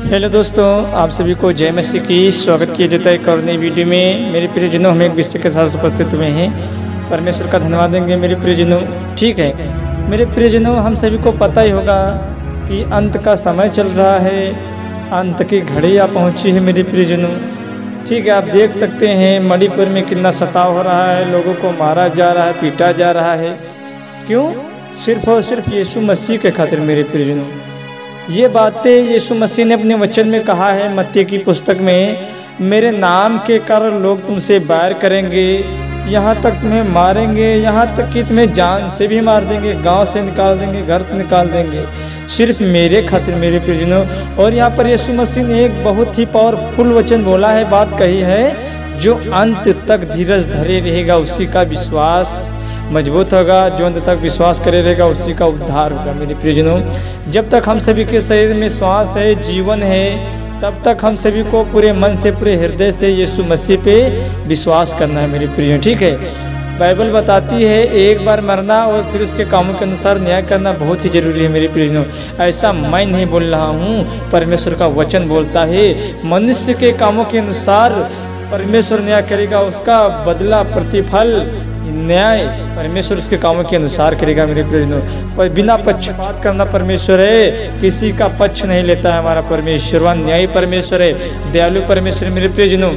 Hello दोस्तों, आप सभी को जय मसीह की स्वागत किया जाता है एक और नई वीडियो में। मेरे प्रियजनों, हम एक विषय के साथ उपस्थित हुए हैं। परमेश्वर का धन्यवाद देंगे मेरे प्रियजनों। ठीक है मेरे प्रियजनों, हम सभी को पता ही होगा कि अंत का समय चल रहा है, अंत की घड़ी आ पहुँची है मेरे प्रियजनों। ठीक है, आप देख सकते हैं मणिपुर में कितना सताव हो रहा है, लोगों को मारा जा रहा है, पीटा जा रहा है। क्यों? सिर्फ और सिर्फ यीशु मसीह के खातिर मेरे प्रियजनों। ये बातें यीशु मसीह ने अपने वचन में कहा है मत्ती की पुस्तक में, मेरे नाम के कारण लोग तुमसे बैर करेंगे, यहाँ तक तुम्हें मारेंगे, यहाँ तक कि तुम्हें जान से भी मार देंगे, गांव से निकाल देंगे, घर से निकाल देंगे, सिर्फ मेरे खातिर मेरे प्रियजनों। और यहाँ पर यीशु मसीह ने एक बहुत ही पावरफुल वचन बोला है, बात कही है, जो अंत तक धीरज धरे रहेगा उसी का विश्वास मजबूत होगा, जो अंत तक विश्वास करे रहेगा उसी का उद्धार होगा मेरे प्रियजनों। जब तक हम सभी के शरीर में श्वास है, जीवन है, तब तक हम सभी को पूरे मन से, पूरे हृदय से यीशु मसीह पे विश्वास करना है मेरे प्रियजनों। ठीक है, बाइबल बताती है एक बार मरना और फिर उसके कामों के अनुसार न्याय करना बहुत ही जरूरी है मेरे प्रियजनों। ऐसा मैं नहीं बोल रहा हूँ, परमेश्वर का वचन बोलता है, मनुष्य के कामों के अनुसार परमेश्वर न्याय करेगा, उसका बदला प्रतिफल न्याय परमेश्वर उसके कामों के अनुसार करेगा मेरे प्रियजनों। पर बिना पक्षपात करना परमेश्वर है, किसी का पक्ष नहीं लेता है हमारा परमेश्वर, न्यायी परमेश्वर है, दयालु परमेश्वर मेरे प्रियजनों।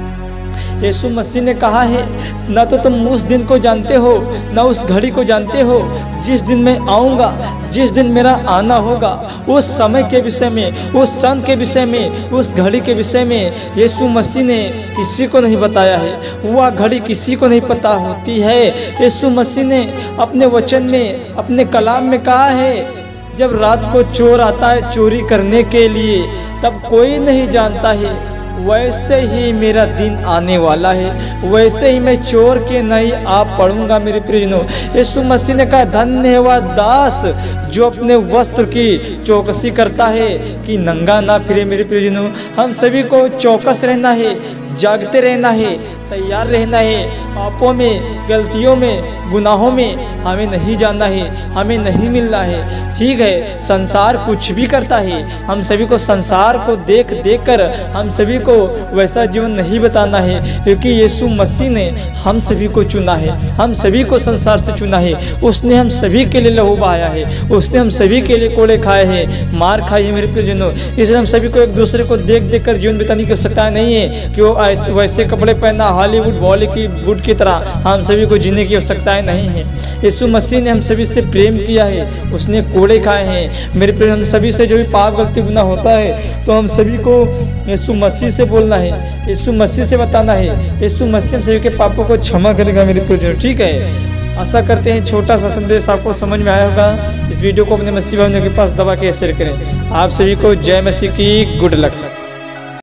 यीशु मसीह ने कहा है, ना तो तुम उस दिन को जानते हो, ना उस घड़ी को जानते हो जिस दिन मैं आऊँगा, जिस दिन मेरा आना होगा। उस समय के विषय में, उस सन के विषय में, उस घड़ी के विषय में यीशु मसीह ने किसी को नहीं बताया है, वह घड़ी किसी को नहीं पता होती है। यीशु मसीह ने अपने वचन में, अपने कलाम में कहा है, जब रात को चोर आता है चोरी करने के लिए, तब कोई नहीं जानता है वैसे ही मेरा दिन आने वाला है, वैसे ही मैं चोर के नहीं आ पड़ूंगा मेरे प्रियजनों। यीशु मसीह ने कहा, धन्य है वह दास जो अपने वस्त्र की चौकसी करता है कि नंगा ना फिरे मेरे प्रियजनों। हम सभी को चौकस रहना है, जागते रहना है, तैयार रहना है। पापों में, गलतियों में, गुनाहों में हमें नहीं जाना है, हमें नहीं मिलना है। ठीक है, संसार कुछ भी करता है, हम सभी को संसार को देख देख कर हम सभी को वैसा जीवन नहीं बताना है, क्योंकि यीशु मसीह ने हम सभी को चुना है, हम सभी को संसार से चुना है। उसने हम सभी के लिए लहू बहाया है, उसने हम सभी के लिए कोड़े खाए हैं, मार खाई है मेरे प्रियजनों। इसलिए हम सभी को एक दूसरे को देख देख कर जीवन बिताने की आवश्यकता नहीं है कि वो वैसे कपड़े पहना हॉलीवुड बॉलीवुड की तरह हम सभी को जीने की आवश्यकता नहीं है। यीशु मसीह ने हम सभी से प्रेम किया है, उसने कोड़े खाए हैं मेरे प्रिय। हम सभी से जो भी पाप गलती गुनाह होता है तो हम सभी को यीशु मसीह से बोलना है, यीशु मसीह से बताना है। यीशु मसीह हम सभी के पापों को क्षमा करेगा मेरे प्रिय। ठीक है, आशा करते हैं छोटा सा संदेश आपको समझ में आया होगा। इस वीडियो को अपने मसीह भाइयों के पास दबा के शेयर करें। आप सभी को जय मसीह की, गुड लक।